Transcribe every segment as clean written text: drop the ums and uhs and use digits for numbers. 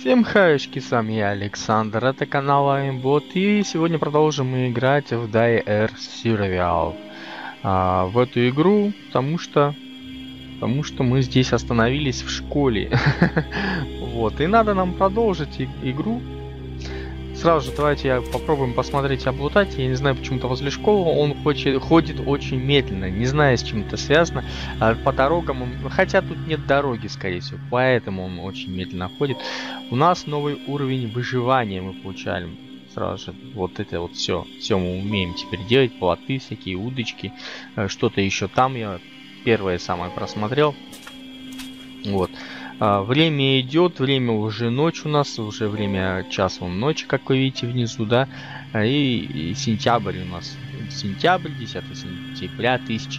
Всем хаешки, с вами я, Александр, это канал Aimbot, и сегодня продолжим мы играть в Die Air Survival. В эту игру, потому что мы здесь остановились в школе. Вот, и надо нам продолжить игру. Сразу же давайте попробуем посмотреть и облутать. Я не знаю, почему-то возле школы он ходит очень медленно. Не знаю, с чем это связано. По дорогам хотя тут нет дороги, скорее всего. Поэтому он очень медленно ходит. У нас новый уровень выживания мы получаем. Сразу же вот это вот все. Все мы умеем теперь делать. Плоты всякие, удочки. Что-то еще там я первое самое просмотрел. Вот. Время идет, время уже ночь у нас, уже время час ночи, как вы видите внизу, да, и сентябрь у нас, сентябрь, 10 сентября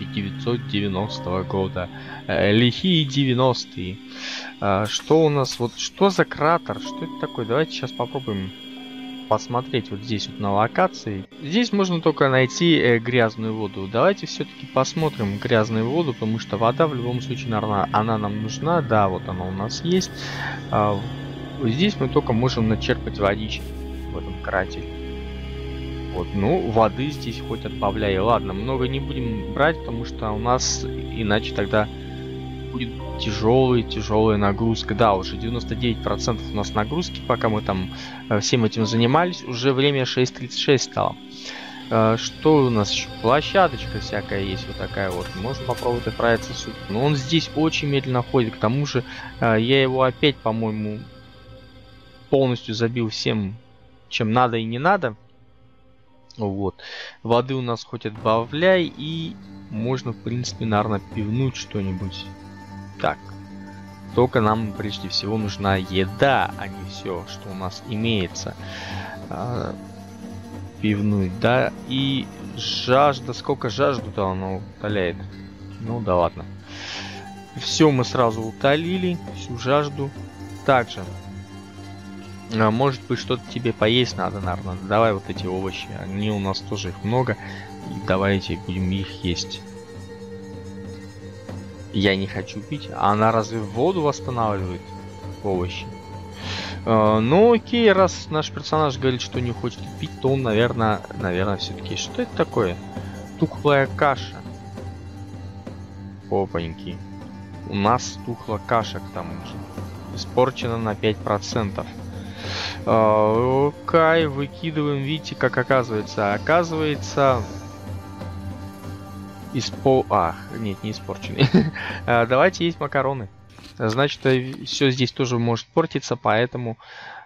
1990 года, лихие 90-е. Что у нас, вот, что за кратер, что это такое, давайте сейчас попробуем посмотреть вот здесь вот на локации. Здесь можно только найти грязную воду. Давайте все-таки посмотрим грязную воду, потому что вода в любом случае, наверное, она нам нужна. Да, вот она у нас есть. Здесь мы только можем начерпать водички в этом кратере. Вот, ну, воды здесь хоть отбавляй. Ладно, много не будем брать, потому что у нас иначе тогда будет тяжелая нагрузка. Да, уже 99% у нас нагрузки, пока мы там всем этим занимались. Уже время 6:36 стало. Что у нас еще? Площадочка всякая есть, вот такая вот. Можно попробовать отправиться сюда. Но он здесь очень медленно ходит. К тому же я его опять, по-моему, полностью забил всем, чем надо и не надо. Вот. Воды у нас хоть отбавляй, и можно, в принципе, наверное, пивнуть что-нибудь. Так, только нам прежде всего нужна еда, а не все, что у нас имеется. Пивнуть, да, и жажда, сколько жажду-то она утоляет? Ну да ладно. Все мы сразу утолили, всю жажду. Также, может быть, что-то тебе поесть надо, наверное. Давай вот эти овощи, они у нас тоже их много, и давайте будем их есть. Я не хочу пить. А она разве воду восстанавливает? Овощи. Ну окей, раз наш персонаж говорит, что не хочет пить, то он, наверное, все-таки... Что это такое? Тухлая каша. Опаньки. У нас тухла каша к тому же. Испорчена на 5%. Окей, выкидываем. Видите, как оказывается. Оказывается... Нет, не испорченный. Давайте есть макароны. Значит, все здесь тоже может портиться, поэтому...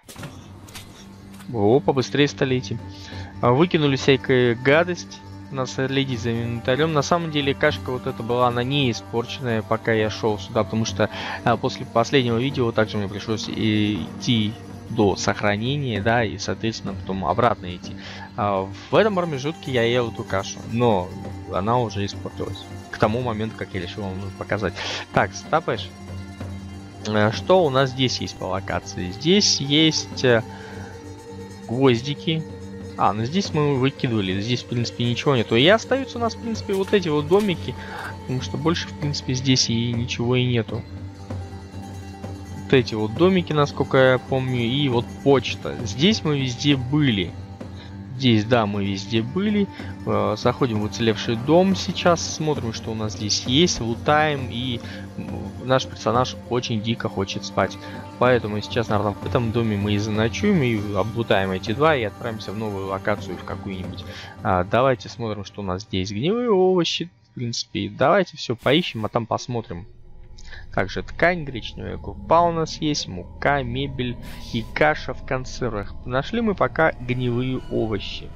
О, побыстрее стали идти. Выкинули всякую гадость. Нас следить за инвентарем. На самом деле, кашка вот эта была, она не испорченная, пока я шел сюда, потому что после последнего видео также мне пришлось идти до сохранения, да, и, соответственно, потом обратно идти. В этом промежутке я ел эту кашу, но она уже испортилась. К тому моменту, как я решил вам показать. Так, стопэш. Что у нас здесь есть по локации? Здесь есть гвоздики. Ну здесь мы выкидывали, здесь, в принципе, ничего нету. И остаются у нас, в принципе, вот эти вот домики, потому что больше, в принципе, здесь и ничего и нету. Вот эти вот домики, насколько я помню, и вот почта. Здесь мы везде были. Здесь, да, мы везде были. Заходим в уцелевший дом сейчас, смотрим, что у нас здесь есть, лутаем, и наш персонаж очень дико хочет спать. Поэтому сейчас, наверное, в этом доме мы и заночуем, и облутаем эти два, и отправимся в новую локацию, в какую-нибудь. Давайте смотрим, что у нас здесь. Гнилые овощи, в принципе. Давайте все поищем, а там посмотрим. Также ткань, гречневая крупа у нас есть, мука, мебель и каша в консервах. Нашли мы пока гнилые овощи.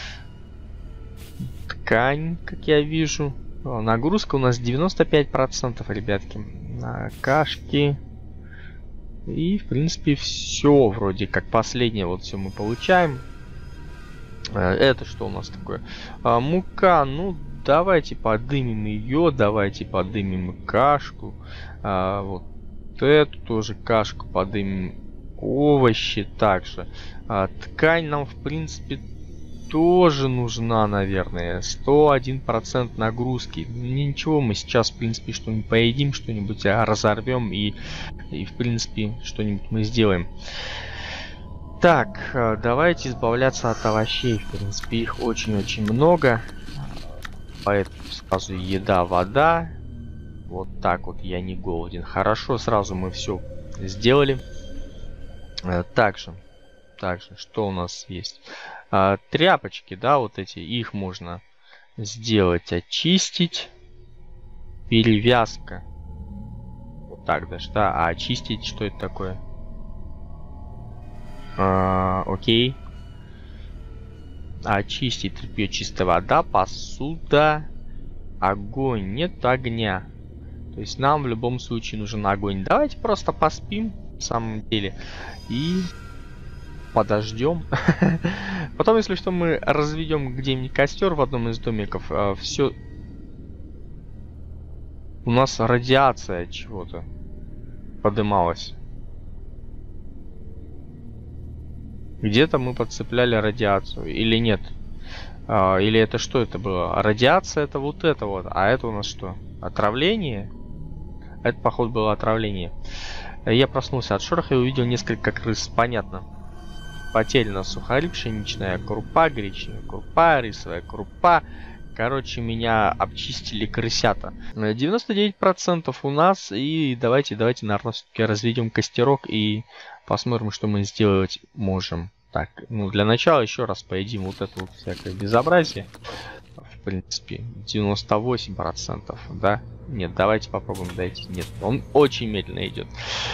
Ткань, как я вижу. Нагрузка у нас 95%, ребятки. Кашки. И, в принципе, все вроде как. Последнее вот все мы получаем. Это что у нас такое? Мука, ну... Давайте подымем ее, давайте подымем кашку. Вот эту тоже кашку подымем. Овощи также. Ткань нам, в принципе, тоже нужна, наверное. 101% нагрузки. Ничего, мы сейчас, в принципе, что-нибудь поедим, что-нибудь разорвем и в принципе, что-нибудь мы сделаем. Так, давайте избавляться от овощей. В принципе, их очень-очень много. Поэтому сразу еда, вода. Вот так вот я не голоден. Хорошо, сразу мы все сделали. Также, что у нас есть? Тряпочки, да, вот эти, их можно сделать, очистить. Перевязка. Вот так даже, да. А очистить, что это такое? Окей. Очистить тряпье, чистая вода, посуда, огонь. Нет огня. То есть нам в любом случае нужен огонь. Давайте просто поспим, в самом деле, и подождем. Потом, если что, мы разведем где-нибудь костер в одном из домиков. Все. У нас радиация чего-то подымалась. Где-то мы подцепляли радиацию. Или нет? Или это что это было? Радиация это вот. А это у нас что? Отравление? Это, походу, было отравление. Я проснулся от шороха и увидел несколько крыс. Понятно. Потеряна сухари, пшеничная крупа, гречневая крупа, рисовая крупа. Короче, меня обчистили крысята. 99% у нас. И давайте, наверное, все-таки разведем костерок и посмотрим, что мы сделать можем. Так, ну для начала еще раз поедим вот это вот всякое безобразие. В принципе, 98%, да? Нет, давайте попробуем дойти. Нет, он очень медленно идет.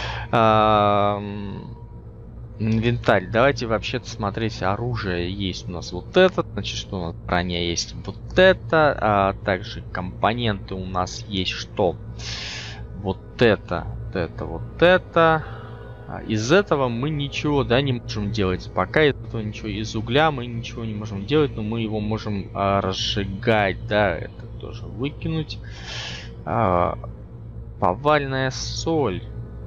Инвентарь. Давайте вообще-то смотреть. Оружие есть у нас вот это. Значит, что у нас? Броня есть вот это. Также компоненты у нас есть что? Вот это. Вот это. Из этого мы ничего, да, не можем делать. Пока из этого ничего. Из угля мы ничего не можем делать, но мы его можем разжигать, да. Это тоже выкинуть. Повальная соль.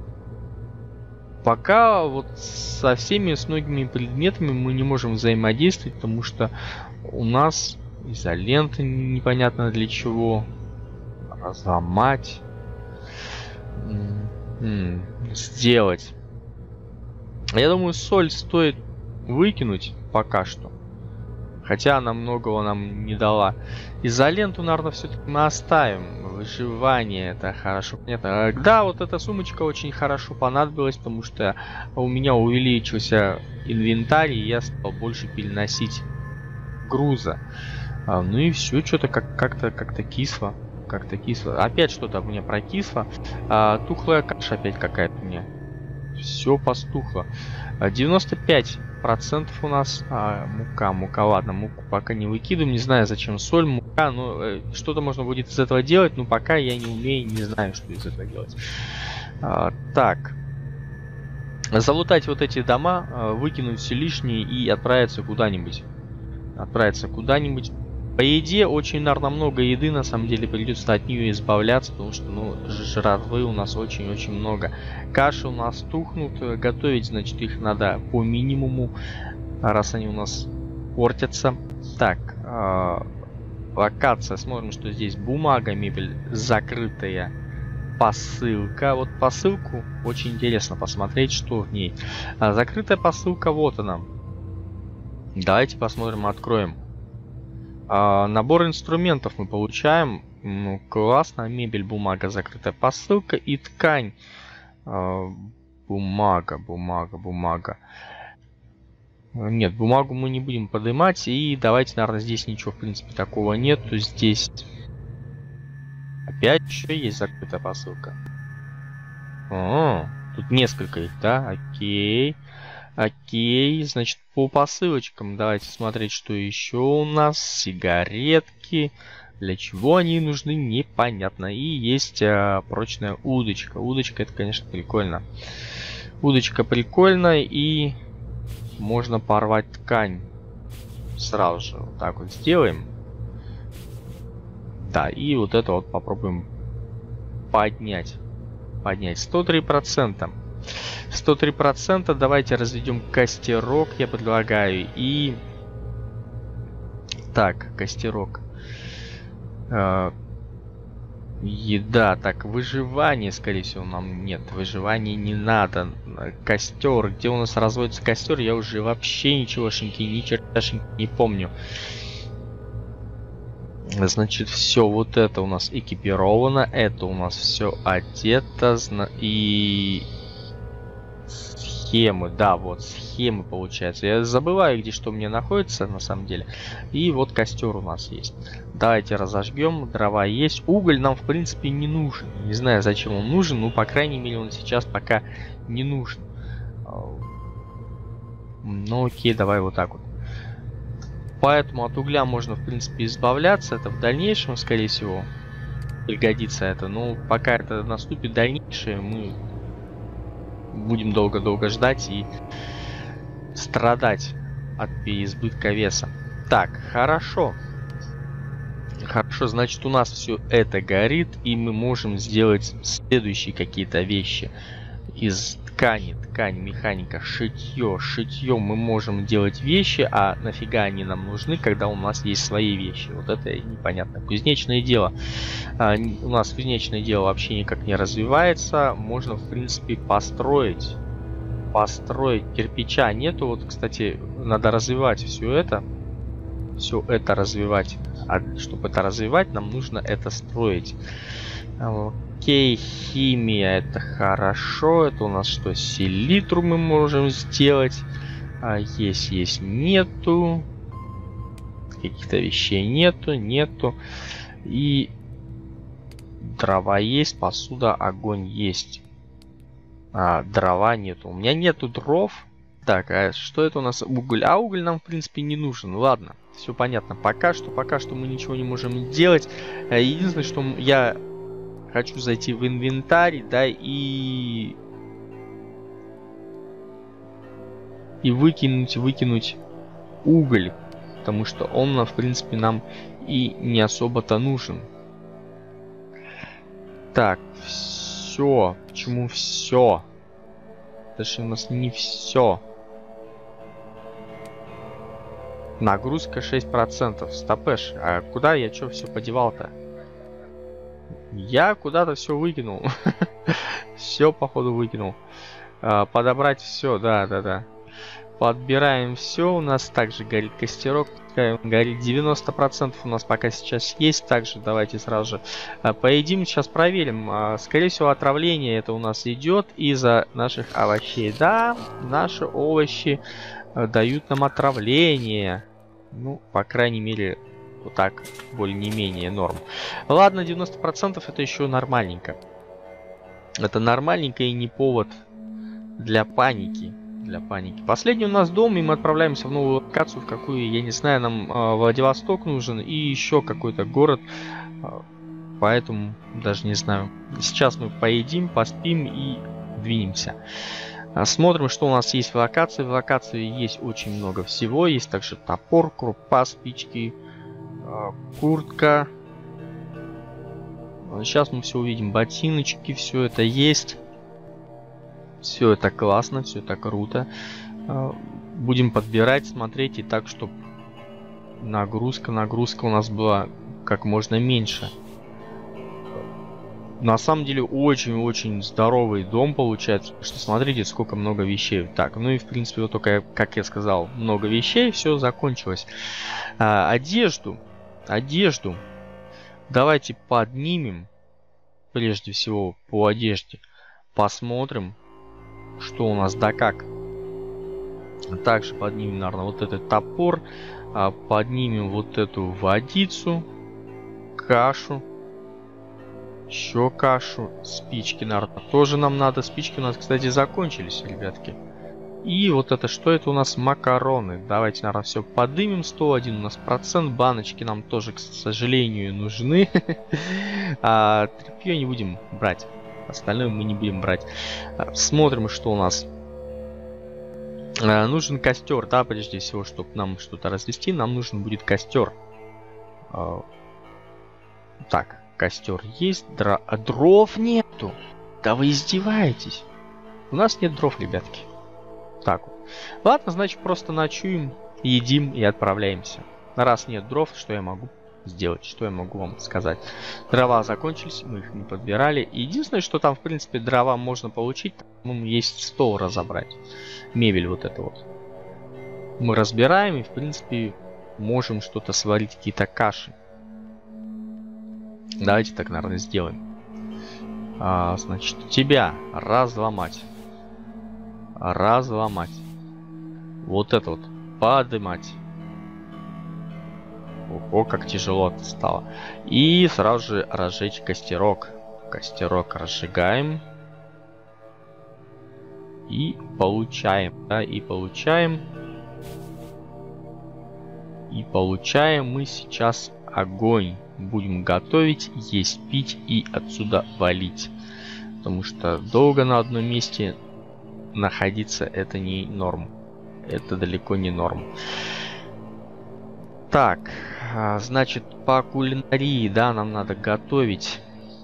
Пока вот со всеми, с многими предметами мы не можем взаимодействовать, потому что у нас изолента непонятно для чего. Разломать. Сделать. Я думаю, соль стоит выкинуть пока что. Хотя она многого нам не дала. Изоленту, наверное, все-таки мы оставим. Выживание, это хорошо. Понятно. Да, вот эта сумочка очень хорошо понадобилась, потому что у меня увеличился инвентарь, и я стал больше переносить груза. Ну и все, что-то как-то кисло. Как-то кисло. Опять что-то у меня прокисло. Тухлая каша опять какая-то у меня. Все постухло. 95% у нас мука. Ладно, муку пока не выкидываем. Не знаю, зачем соль, мука. Но что-то можно будет из этого делать. Но пока я не умею, не знаю, что из этого делать. Так. Залутать вот эти дома, выкинуть все лишнее и отправиться куда-нибудь. По еде очень, наверное, много еды, на самом деле придется от нее избавляться, потому что, ну, жратвы у нас очень-очень много. Каши у нас тухнут, готовить, значит, их надо по минимуму, раз они у нас портятся. Так, локация, смотрим, что здесь бумага, мебель, закрытая посылка. Вот посылку очень интересно посмотреть, что в ней. Закрытая посылка, вот она. Давайте посмотрим, откроем. Набор инструментов мы получаем. Ну, классно. Мебель, бумага, закрытая посылка и ткань. Бумага. Нет, бумагу мы не будем поднимать. И давайте, наверное, здесь ничего, в принципе, такого нет. То здесь опять еще есть закрытая посылка. Тут несколько их, да? Окей, значит, по посылочкам давайте смотреть, что еще у нас. Сигаретки. Для чего они нужны, непонятно. И есть прочная удочка. Удочка, это, конечно, прикольно. Удочка прикольная, и можно порвать ткань. Сразу же вот так вот сделаем. Да, и вот это вот попробуем поднять. 103%. 103%. Давайте разведем костерок, я предлагаю. И Так, костерок. Еда. Так, выживание, скорее всего, нам нет. Выживание не надо. Костер. Где у нас разводится костер, я уже вообще ничегошеньки, ни черташеньки не помню. Значит, все вот это у нас экипировано. Это у нас все одето. И... схемы, да, вот схемы получается. Я забываю, где что у меня находится на самом деле. И вот костер у нас есть. Давайте разожгем. Дрова есть. Уголь нам в принципе не нужен. Не знаю, зачем он нужен, но по крайней мере он сейчас пока не нужен. Ну окей, давай вот так вот. Поэтому от угля можно в принципе избавляться. Это в дальнейшем, скорее всего, пригодится это. Но пока это наступит дальнейшее, мы будем долго-долго ждать и страдать от переизбытка веса. Так, хорошо. Хорошо, значит у нас все это горит, и мы можем сделать следующие какие-то вещи. Из ткани, ткань, механика, шитье. Шитьем мы можем делать вещи, а нафига они нам нужны, когда у нас есть свои вещи? Вот это непонятно. Кузнечное дело. У нас кузнечное дело вообще никак не развивается. Можно, в принципе, построить. Построить. Кирпича нету. Вот, кстати, надо развивать все это. Все это развивать. А чтобы это развивать, нам нужно это строить. Окей, химия, это хорошо. Это у нас что? Селитру мы можем сделать. Есть, нету. Каких-то вещей нету. И дрова есть, посуда, огонь есть. Дрова нету. У меня нету дров. Так, а что это у нас? Уголь. А уголь нам, в принципе, не нужен. Ладно, все понятно. Пока что мы ничего не можем делать. Единственное, что я хочу зайти в инвентарь, да, и выкинуть уголь. Потому что он, в принципе, нам и не особо-то нужен. Так, все. Почему все? Это же у нас не все. Нагрузка 6%. Стопэш. А куда я что все подевал-то? Я куда-то все выкинул. Все, походу, выкинул. Подобрать все, да. Подбираем все. У нас также горит костерок. Горит 90% у нас пока сейчас есть. Также давайте сразу же поедим. Сейчас проверим. Скорее всего, отравление это у нас идет из-за наших овощей. Да, наши овощи дают нам отравление. Ну, по крайней мере, вот так, более-менее норм. Ладно, 90% это еще нормальненько. Это нормальненько и не повод для паники. Последний у нас дом, и мы отправляемся в новую локацию, в какую, я не знаю, нам Владивосток нужен и еще какой-то город. Поэтому даже не знаю. Сейчас мы поедим, поспим и двинемся. Смотрим, что у нас есть в локации. В локации есть очень много всего. Есть также топор, крупа, спички, куртка. Сейчас мы все увидим. Ботиночки, все это есть. Все это классно, все это круто. Будем подбирать, смотреть и так, чтобы нагрузка у нас была как можно меньше. На самом деле очень-очень здоровый дом получается. Что смотрите, сколько много вещей. Так, ну и в принципе вот только, как я сказал, много вещей, все закончилось. Одежду. Давайте поднимем. Прежде всего по одежде. Посмотрим, что у нас да как. Также поднимем, наверное, вот этот топор. Поднимем вот эту водицу. Кашу. Еще кашу. Спички, наверное, тоже нам надо. Спички у нас, кстати, закончились, ребятки. И вот это, что это у нас? Макароны. Давайте, наверное, все поднимем. 101 у нас процент. Баночки нам тоже, к сожалению, нужны. А тряпье не будем брать. Остальное мы не будем брать. Смотрим, что у нас. Нужен костер, да, прежде всего, чтобы нам что-то развести, нам нужен будет костер. Так, костер есть, дров нету. Да вы издеваетесь. У нас нет дров, ребятки. Так вот. Ладно, значит, просто ночуем, едим и отправляемся. Раз нет дров, что я могу сделать? Что я могу вам сказать? Дрова закончились, мы их не подбирали. Единственное, что там, в принципе, дрова можно получить, там есть стол разобрать. Мебель вот эта вот. Мы разбираем и, в принципе, можем что-то сварить, какие-то каши. Давайте так, наверное, сделаем. Значит, тебя разломать. Разломать. Вот это вот. Подымать. Ого, как тяжело это стало. И сразу же разжечь костерок. Костерок разжигаем. И получаем. Да, и получаем. И получаем мы сейчас огонь. Будем готовить, есть, пить и отсюда валить. Потому что долго на одном месте находиться это не норм. Это далеко не норм. Так, значит, по кулинарии, да, нам надо готовить.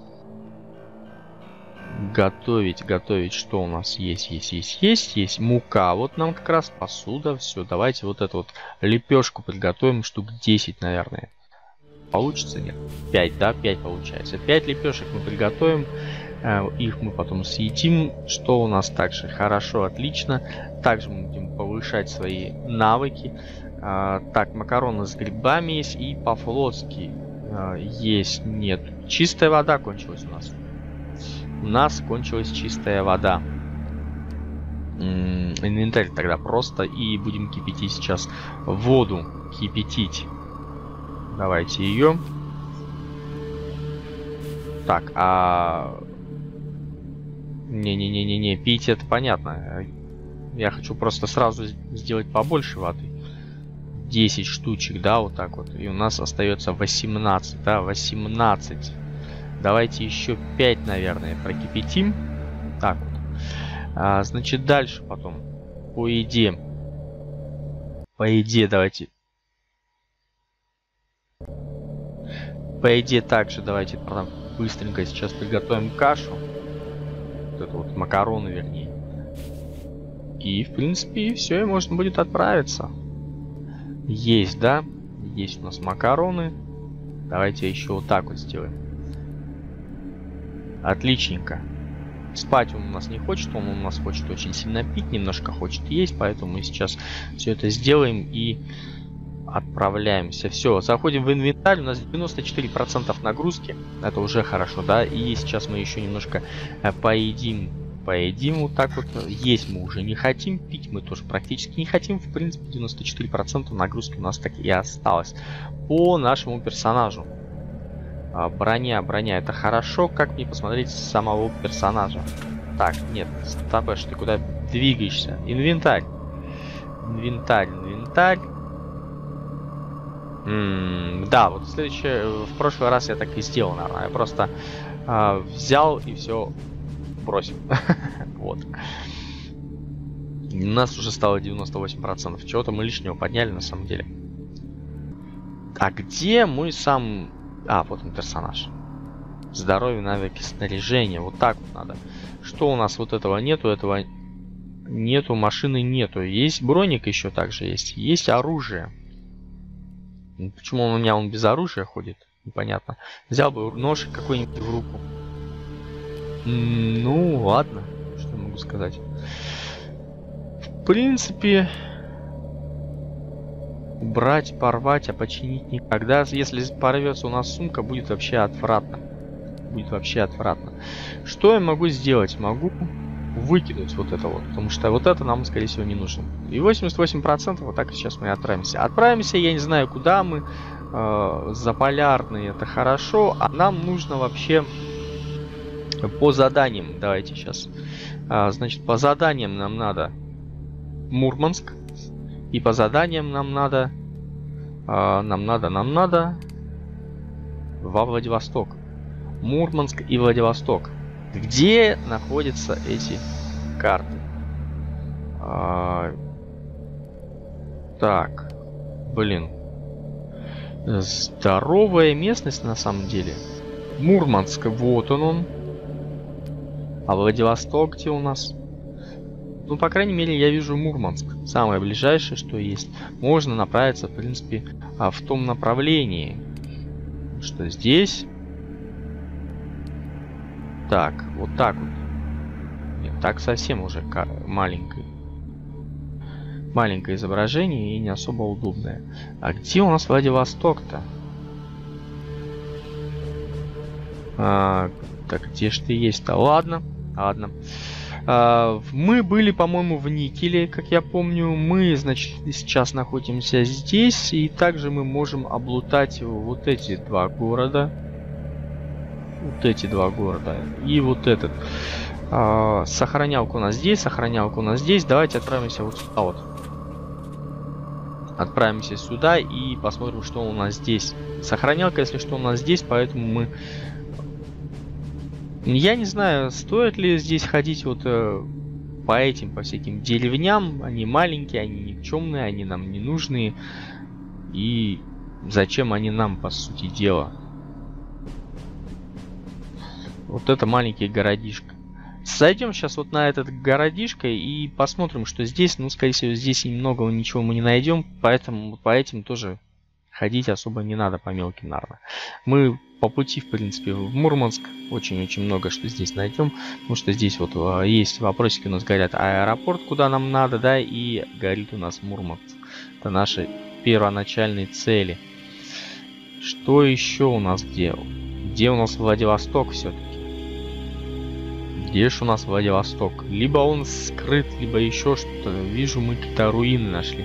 Готовить, что у нас есть? Есть мука. Вот нам как раз посуда. Все, давайте вот эту вот лепешку приготовим, штук 10, наверное. Получится? Нет. 5, да? 5 получается. 5 лепешек мы приготовим. Их мы потом съедим. Что у нас также? Хорошо, отлично. Также мы будем повышать свои навыки. Так, макароны с грибами есть. И по-флотски есть. Нет. Чистая вода кончилась у нас. У нас кончилась чистая вода. Инвентарь тогда просто. И будем кипятить сейчас воду. Кипятить. Давайте ее. Так, Не, пить это понятно. Я хочу просто сразу сделать побольше воды. 10 штучек, да, вот так вот. И у нас остается 18, да, 18. Давайте еще 5, наверное, прокипятим. Так вот. Значит, дальше потом. По еде. Давайте. По еде также давайте быстренько сейчас приготовим кашу. Вот это вот макароны, вернее. И, в принципе, все, и можно будет отправиться. Есть, да? Есть у нас макароны. Давайте еще вот так вот сделаем. Отличненько. Спать он у нас не хочет, он у нас хочет очень сильно пить, немножко хочет есть, поэтому мы сейчас все это сделаем и отправляемся. Все, заходим в инвентарь, у нас 94% нагрузки, это уже хорошо, да, и сейчас мы еще немножко поедим вот так вот. Есть мы уже не хотим, пить мы тоже практически не хотим, в принципе 94% нагрузки у нас так и осталось. По нашему персонажу. Броня, это хорошо. Как мне посмотреть самого персонажа? Так, нет, стопэш, ты куда двигаешься? Инвентарь. Да, вот в прошлый раз я так и сделал, наверное. Я просто взял и все бросил. Вот. У нас уже стало 98%. Чего-то мы лишнего подняли на самом деле. А где мой сам... вот он персонаж. Здоровье, навыки, снаряжение. Вот так вот надо. Что у нас вот этого нету? Этого нету, машины нету. Есть броник еще также есть. Есть оружие. Почему у меня он без оружия ходит? Непонятно. Взял бы нож какой-нибудь в руку. Ну, ладно. Что я могу сказать? В принципе... Брать, порвать, а починить никогда. Если порвется у нас сумка, будет вообще отвратно. Что я могу сделать? Могу выкинуть вот это вот. Потому что вот это нам, скорее всего, не нужно. И 88% вот так сейчас мы отправимся. Отправимся, я не знаю, куда мы. Заполярный, это хорошо. А нам нужно вообще по заданиям. Давайте сейчас. Значит, по заданиям нам надо Мурманск. И по заданиям нам надо во Владивосток. Мурманск и Владивосток. Где находятся эти карты? Так, блин. Здоровая местность на самом деле. Мурманск, вот он. А Владивосток где у нас? Ну, по крайней мере, я вижу Мурманск. Самое ближайшее, что есть. Можно направиться, в принципе, в том направлении. Что здесь? Так, вот так вот. Нет, так совсем уже маленькое. Маленькое изображение и не особо удобное. А где у нас Владивосток-то? Так, где ж ты есть-то? Ладно, ладно. Мы были, по-моему, в Никеле, как я помню. Мы, значит, сейчас находимся здесь. И также мы можем облутать вот эти два города. Вот эти два города. И вот этот. Сохранялка у нас здесь, сохранялка у нас здесь. Давайте отправимся вот сюда вот. Отправимся сюда и посмотрим, что у нас здесь. Сохранялка, если что, у нас здесь, поэтому мы... Я не знаю, стоит ли здесь ходить вот по этим, по всяким деревням. Они маленькие, они никчемные, они нам не нужны. И зачем они нам, по сути дела? Вот это маленький городишко. Зайдем сейчас вот на этот городишко и посмотрим, что здесь. Ну, скорее всего, здесь немного ничего мы не найдем. Поэтому по этим тоже ходить особо не надо, по мелким, наверное. Мы по пути, в принципе, в Мурманск очень-очень много что здесь найдем. Потому что здесь вот есть вопросики, у нас горят аэропорт, куда нам надо, да, и горит у нас Мурманск. Это наши первоначальные цели. Что еще у нас где? Где у нас Владивосток все-таки? Где же у нас Владивосток? Либо он скрыт, либо еще что-то. Вижу, мы какие-то руины нашли.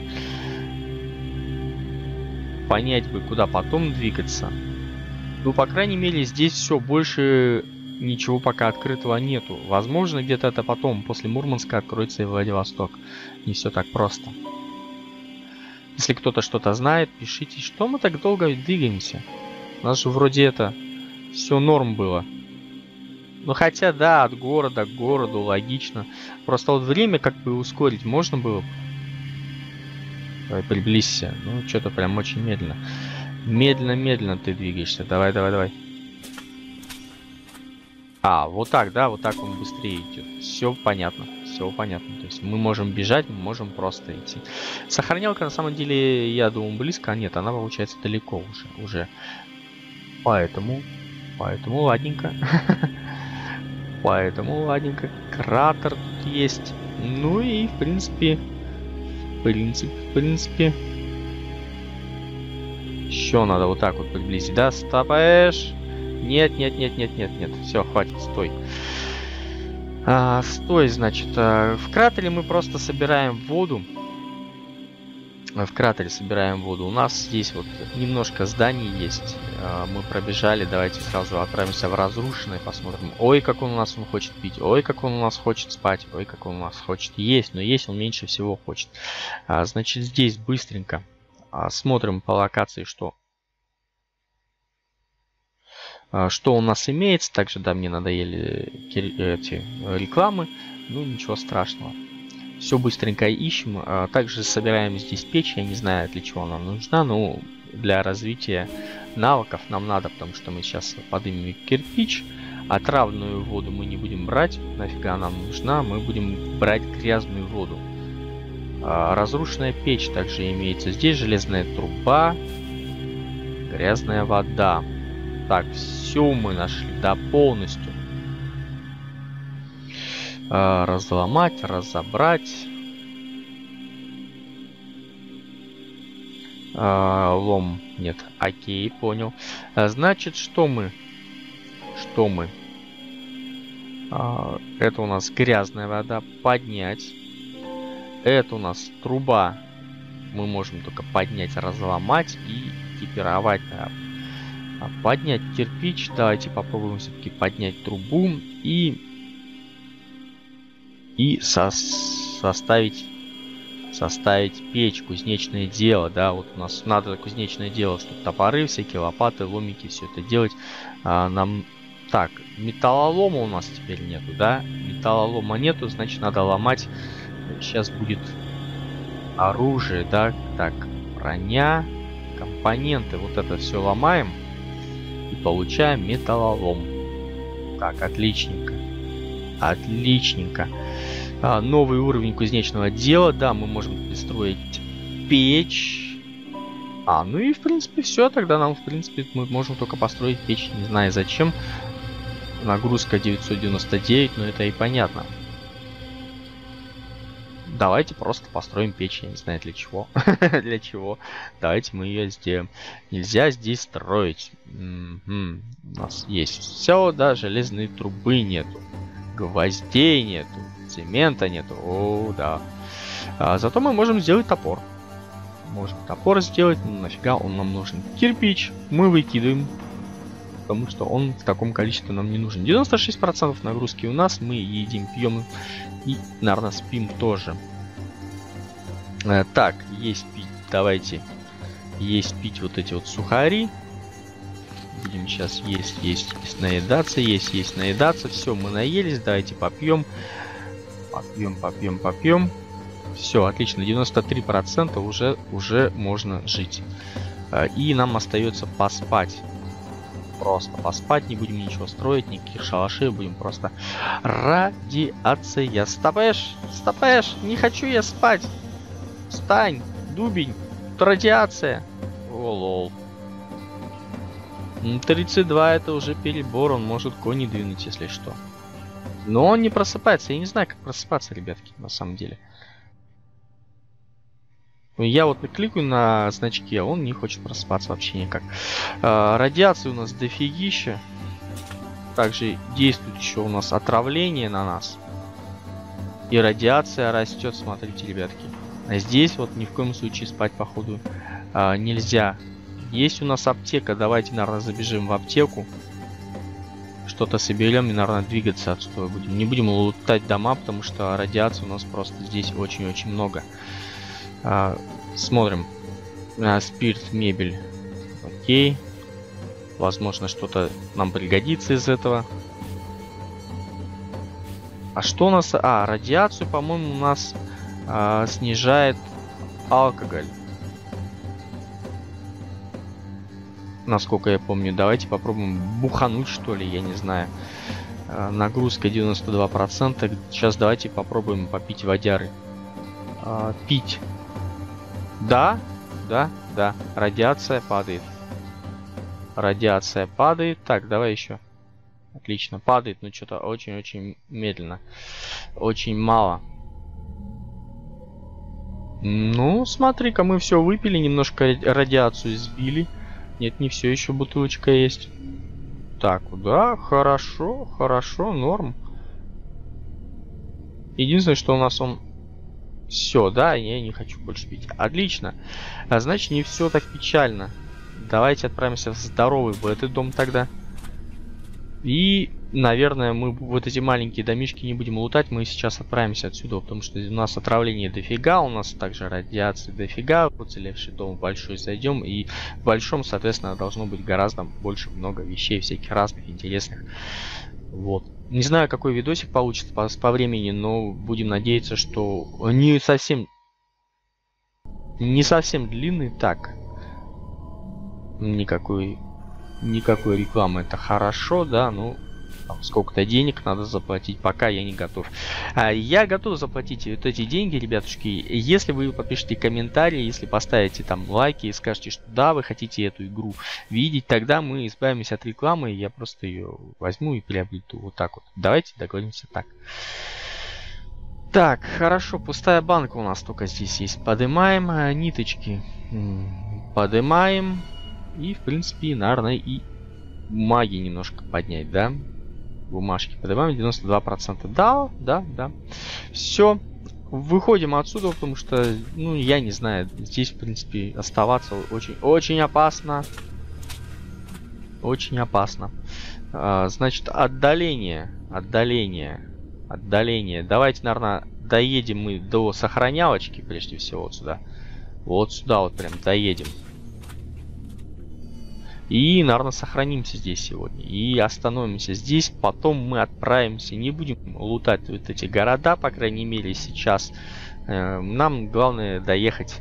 Понять бы, куда потом двигаться. Ну, по крайней мере, здесь все, больше ничего пока открытого нету. Возможно, где-то это потом, после Мурманска, откроется и Владивосток. Не все так просто. Если кто-то что-то знает, пишите, что мы так долго двигаемся. У нас же вроде это все норм было. Ну, хотя, да, от города к городу логично. Просто вот время как бы ускорить можно было. Давай, приблизься. Ну, что-то прям очень медленно. Медленно-медленно ты двигаешься. Давай, давай, давай. Вот так, да, вот так он быстрее идет. Все понятно, все понятно. То есть мы можем бежать, мы можем просто идти. Сохранялка на самом деле, я думаю, близко. А нет, она получается далеко уже. Поэтому ладненько. Поэтому ладненько. Кратер тут есть. Ну и в принципе. Еще надо вот так вот приблизить. Да, стопаешь. Нет. Все, хватит, стой. Стой, значит. В кратере мы просто собираем воду. В кратере собираем воду. У нас здесь вот немножко зданий есть. Мы пробежали. Давайте сразу отправимся в разрушенное. Посмотрим. Ой, как он у нас хочет пить. Ой, как он у нас хочет спать. Ой, как он у нас хочет есть. Но есть он меньше всего хочет. Значит, здесь быстренько смотрим по локации, что у нас имеется. Также, да, мне надоели эти рекламы. Ну, ничего страшного. Все быстренько ищем. Также собираем здесь печь. Я не знаю, для чего она нужна, но для развития навыков нам надо, потому что мы сейчас поднимем кирпич. Отравленную воду мы не будем брать. Нафига нам нужна? Мы будем брать грязную воду. Разрушенная печь также имеется. Здесь железная труба. Грязная вода. Так, все мы нашли. Да, полностью. Разломать, разобрать. Лом. Нет. Окей, понял. Значит, что мы? Это у нас грязная вода. Поднять. Это у нас труба. Мы можем только поднять, разломать и экипировать. Поднять кирпич. Давайте попробуем все-таки поднять трубу и составить печь, кузнечное дело, да, вот у нас надо кузнечное дело, чтобы топоры, всякие лопаты, ломики, все это делать. Нам так, металлолома у нас теперь нету, да, металлолома нету, значит надо ломать. Сейчас будет оружие, да, так, броня, компоненты, вот это все ломаем и получаем металлолом. Так, отличненько. Новый уровень кузнечного дела. Да, мы можем пристроить печь. Ну и в принципе все. Тогда нам, в принципе, мы можем только построить печь. Не знаю зачем. Нагрузка 999, но это и понятно. Давайте просто построим печь, я не знаю для чего. Для чего. Давайте мы ее сделаем. Нельзя здесь строить. У нас есть все, да, железной трубы нету. Гвоздей нету. Цемента нету. О, да. Зато мы можем сделать топор. Можем топор сделать. Ну, нафига он нам нужен? Кирпич мы выкидываем. Потому что он в таком количестве нам не нужен. 96% нагрузки у нас. Мы едим, пьем и, наверное, спим тоже. Так, есть пить. Давайте есть пить вот эти вот сухари. Будем сейчас есть, наедаться, есть, наедаться. Все, мы наелись. Давайте попьем. Попьем. Все, отлично. 93% уже можно жить. И нам остается поспать. Просто поспать, не будем ничего строить, никаких шалашей, будем просто радиация. Стопэш, не хочу я спать. Встань, дубень, радиация. О, лол. 32 это уже перебор, он может кони двинуть, если что. Но он не просыпается, я не знаю, как просыпаться, ребятки, на самом деле. Я вот кликаю на значки, а он не хочет просыпаться вообще никак. Радиации у нас дофигища. Также действует еще у нас отравление на нас. И радиация растет, смотрите, ребятки. А здесь вот ни в коем случае спать, походу, нельзя. Есть у нас аптека, давайте, наверное, забежим в аптеку. Что-то соберем и, наверное, двигаться отсюда будем. Не будем лутать дома, потому что радиации у нас просто здесь очень-очень много. Смотрим. Спирт, мебель. Окей. Возможно, что-то нам пригодится из этого. А что у нас? Радиацию, по-моему, у нас снижает алкоголь. Насколько я помню. Давайте попробуем бухануть, что ли, я не знаю. Нагрузка 92%. Сейчас давайте попробуем попить водяры. Пить. Да. Радиация падает. Так, давай еще. Отлично, падает, но что-то очень-очень медленно. Очень мало. Ну, смотри-ка, мы все выпили, немножко радиацию сбили. Нет, не все, еще бутылочка есть. Так, да, хорошо, норм. Единственное, что у нас он... Все, да, я не хочу больше пить. Отлично. Значит, не все так печально. Давайте отправимся в здоровый бета-дом тогда. И, наверное, мы вот эти маленькие домишки не будем лутать. Мы сейчас отправимся отсюда, потому что у нас отравление дофига. У нас также радиации дофига. В уцелевший дом большой зайдем. И в большом, соответственно, должно быть гораздо больше много вещей всяких разных, интересных. Вот. Не знаю, какой видосик получится по времени, но будем надеяться, что не совсем длинный. Так. Никакой рекламы, это хорошо, да, ну, сколько-то денег надо заплатить, пока я не готов. Я готов заплатить вот эти деньги, ребятушки, если вы подпишите комментарий, если поставите там лайки и скажете, что да, вы хотите эту игру видеть, тогда мы избавимся от рекламы, и я просто ее возьму и приобрету. Вот так вот. Давайте договоримся так. Так, хорошо, пустая банка у нас только здесь есть. Поднимаем ниточки. Поднимаем. И, в принципе, наверное, и бумаги немножко поднять, да? Бумажки поднимаем, 92%. Да. Все. Выходим отсюда, потому что, ну, я не знаю, здесь, в принципе, оставаться очень опасно. Очень опасно. Значит, отдаление. Давайте, наверное, доедем мы до сохранялочки, прежде всего, вот сюда. Вот сюда вот прям доедем. И, наверное, сохранимся здесь сегодня. И остановимся здесь. Потом мы отправимся. Не будем лутать вот эти города, по крайней мере, сейчас. Нам главное доехать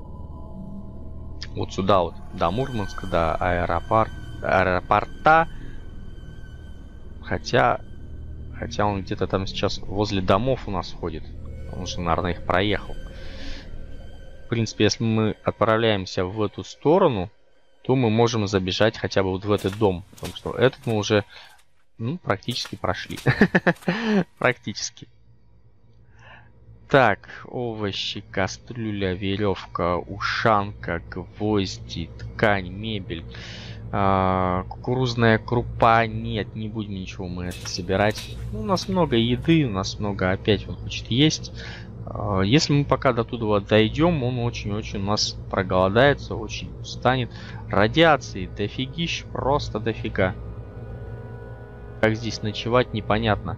вот сюда вот. До Мурманска, до аэропорта. Хотя Хотя он где-то там сейчас возле домов у нас ходит. Он же, наверное, их проехал. В принципе, если мы отправляемся в эту сторону, то мы можем забежать хотя бы вот в этот дом. Потому что этот мы уже, ну, практически прошли. Практически. Так, овощи, кастрюля, веревка, ушанка, гвозди, ткань, мебель, кукурузная крупа. Нет, не будем ничего мы это собирать. Ну, у нас много еды, у нас много опять он хочет есть. Если мы пока до туда вот дойдем, он очень-очень у нас проголодается, очень устанет. Радиации дофигищ, просто дофига. Как здесь ночевать, непонятно.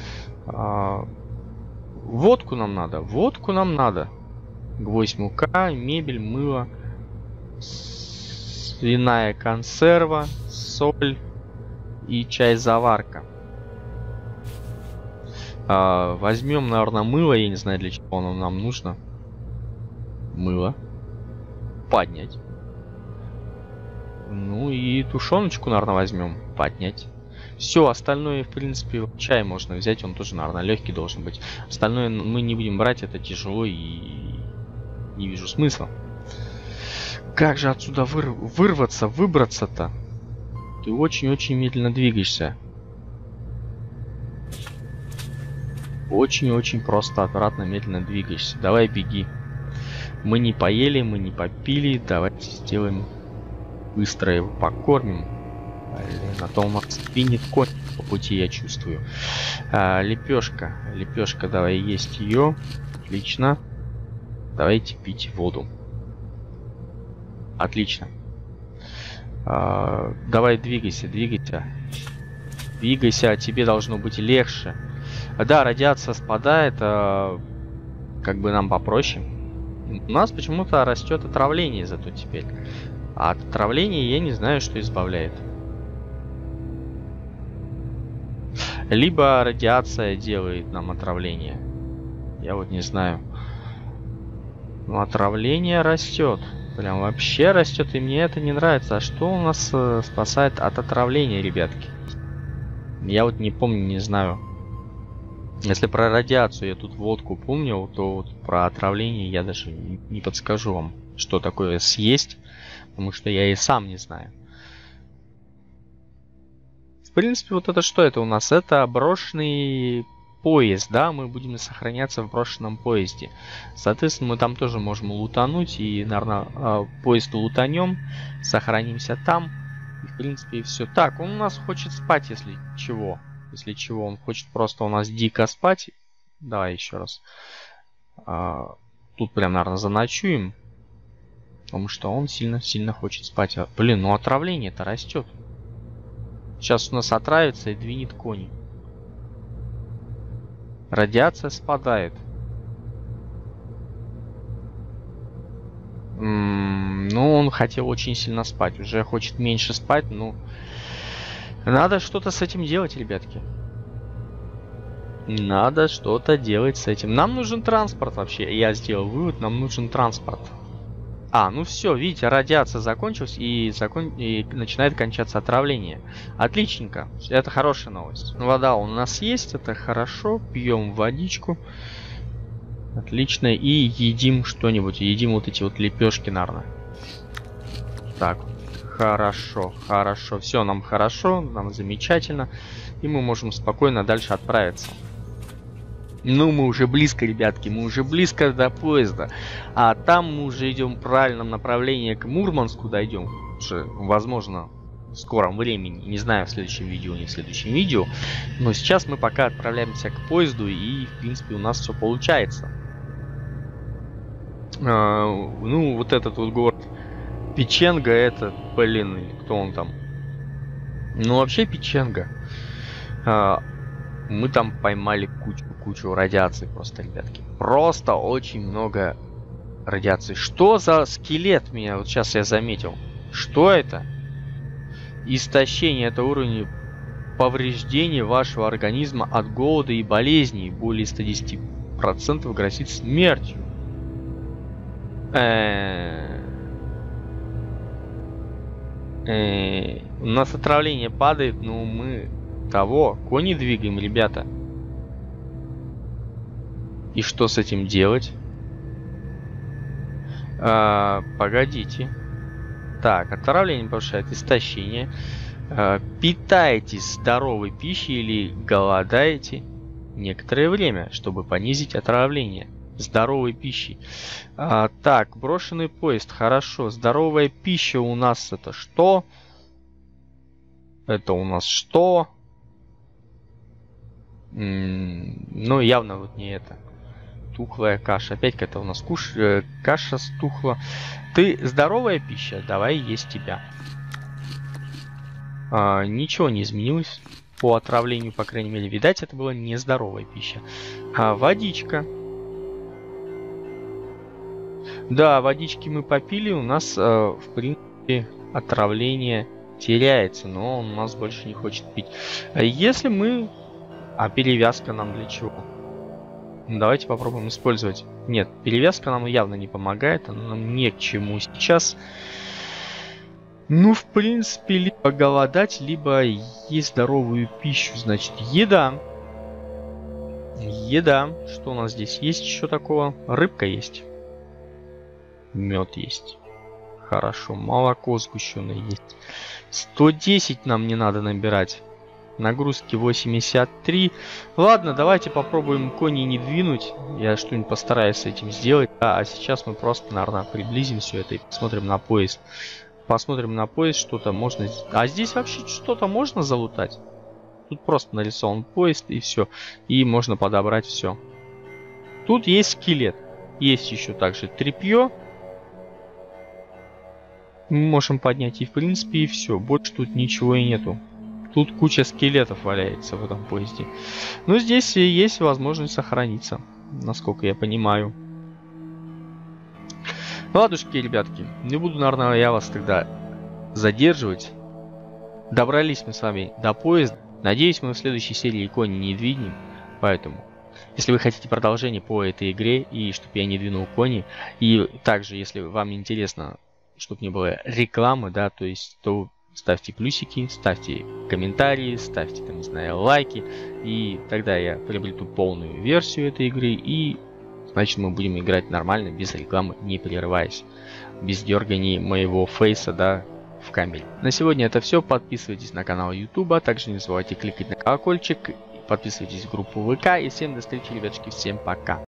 Водку нам надо, водку нам надо. Гвоздь, мука, мебель, мыло, свиная консерва, соль и чай-заварка. Возьмем, наверное, мыло. Я не знаю, для чего оно нам нужно. Мыло. Поднять. Ну и тушеночку, наверное, возьмем. Поднять. Все, остальное, в принципе, чай можно взять. Он тоже, наверное, легкий должен быть. Остальное мы не будем брать. Это тяжело и не вижу смысла. Как же отсюда вырваться, выбраться-то? Ты очень-очень медленно двигаешься. Очень-очень просто, аккуратно, медленно двигаешься. Давай, беги. Мы не поели, мы не попили. Давайте сделаем быстро его покормим. Блин, а то у нас спинит конь по пути, я чувствую. Лепешка. Лепешка, давай есть ее. Отлично. Давайте пить воду. Отлично. Давай двигайся, двигайся. Двигайся, тебе должно быть легче. Да, радиация спадает, как бы нам попроще. У нас почему-то растет отравление зато теперь. А от отравления я не знаю, что избавляет. Либо радиация делает нам отравление. Я вот не знаю. Но отравление растет. Прям вообще растет, и мне это не нравится. А что у нас спасает от отравления, ребятки? Я вот не помню, не знаю. Если про радиацию я тут водку помнил, то вот про отравление я даже не подскажу вам, что такое съесть, потому что я и сам не знаю. В принципе, вот это что это у нас? Это брошенный поезд, да? Мы будем сохраняться в брошенном поезде. Соответственно, мы там тоже можем лутануть и, наверное, поезд лутанем, сохранимся там. И, в принципе, и все. Так, он у нас хочет спать, если чего. Если чего, он хочет просто у нас дико спать. Давай еще раз. Тут прям, наверное, заночуем. Потому что он сильно-сильно хочет спать. Блин, ну отравление-то растет. Сейчас у нас отравится и двинет кони. Радиация спадает. Ну, он хотел очень сильно спать. Уже хочет меньше спать, ну... Надо что-то с этим делать, ребятки. Надо что-то делать с этим. Нам нужен транспорт вообще. Я сделал вывод, нам нужен транспорт. Ну все, видите, радиация закончилась и начинает кончаться отравление. Отличненько. Это хорошая новость. Вода у нас есть, это хорошо. Пьем водичку. Отлично. И едим что-нибудь. Едим вот эти вот лепешки, наверное. Так. Хорошо, хорошо. Все нам хорошо, нам замечательно. И мы можем спокойно дальше отправиться. Ну, мы уже близко, ребятки, мы уже близко до поезда. А там мы уже идем в правильном направлении к Мурманску, дойдем. Уже, возможно, в скором времени. Не знаю, в следующем видео, не в следующем видео. Но сейчас мы пока отправляемся к поезду. И, в принципе, у нас все получается. Ну, вот этот вот город Печенга, это, блин, кто он там? Ну, вообще Печенга. Мы там поймали кучу радиации просто, ребятки. Просто очень много радиации. Что за скелет меня? Вот сейчас я заметил. Что это? Истощение. Это уровень повреждения вашего организма от голода и болезней. Более 110% грозит смертью. У нас отравление падает, но мы Того, кони двигаем, ребята. И что с этим делать? Погодите. Так, отравление повышает истощение. Питаетесь здоровой пищей или голодаете некоторое время, чтобы понизить отравление здоровой пищей. Так, брошенный поезд. Хорошо. Здоровая пища у нас это что? Это у нас что? Ну, явно вот не это. Тухлая каша. Опять какая-то у нас каша стухла. Ты здоровая пища? Давай есть тебя. Ничего не изменилось по отравлению, по крайней мере. Видать, это была нездоровая пища. Водичка. Да, водички мы попили. У нас, в принципе, отравление теряется. Но он у нас больше не хочет пить. Если мы... перевязка нам для чего? Давайте попробуем использовать. Нет, перевязка нам явно не помогает. Она нам не к чему сейчас. Ну, в принципе, либо голодать, либо есть здоровую пищу. Значит, еда. Еда. Что у нас здесь есть еще такого? Рыбка есть. Мед есть. Хорошо. Молоко сгущенное есть. 110 нам не надо набирать. Нагрузки 83. Ладно, давайте попробуем кони не двинуть. Я что-нибудь постараюсь с этим сделать. А сейчас мы просто, наверное, приблизим все это и посмотрим на поезд. Посмотрим на поезд, что-то можно... А здесь вообще что-то можно залутать? Тут просто нарисован поезд и все. И можно подобрать все. Тут есть скелет. Есть еще также тряпье. Мы можем поднять и в принципе и все. Больше тут ничего и нету. Тут куча скелетов валяется в этом поезде. Но здесь есть возможность сохраниться, насколько я понимаю. Ладушки, ребятки, не буду, наверное, я вас тогда задерживать. Добрались мы с вами до поезда. Надеюсь, мы в следующей серии кони не двинем. Поэтому, если вы хотите продолжение по этой игре, и чтобы я не двинул кони, и также, если вам интересно, чтобы не было рекламы, да, то есть, то ставьте плюсики, ставьте комментарии, ставьте, там, не знаю, лайки. И тогда я приобрету полную версию этой игры. И, значит, мы будем играть нормально, без рекламы, не прерываясь. Без дерганий моего фейса, да, в камере. На сегодня это все. Подписывайтесь на канал YouTube. Также не забывайте кликать на колокольчик. Подписывайтесь в группу ВК. И всем до встречи, ребятушки. Всем пока.